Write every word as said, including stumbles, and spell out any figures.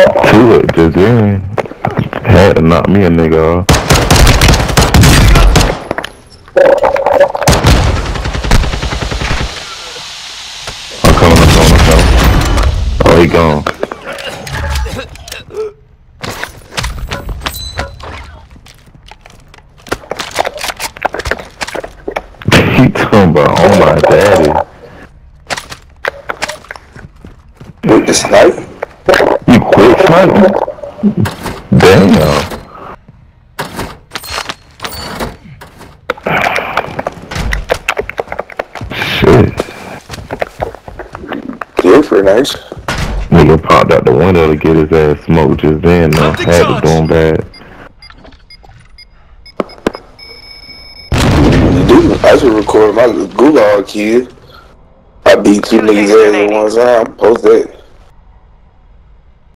Two it just in. Had to knock me a nigga off. I'm coming, I'm coming, I'm coming. Oh, he gone. He talking about, oh my daddy. With the snipe? You quit sniping? Damn. Shit. Yeah, pretty nice. Nigga popped out the window to get his ass smoked just then. No, had to do him bad. I should record my Google kid. I beat two niggas ass at one time. Post that.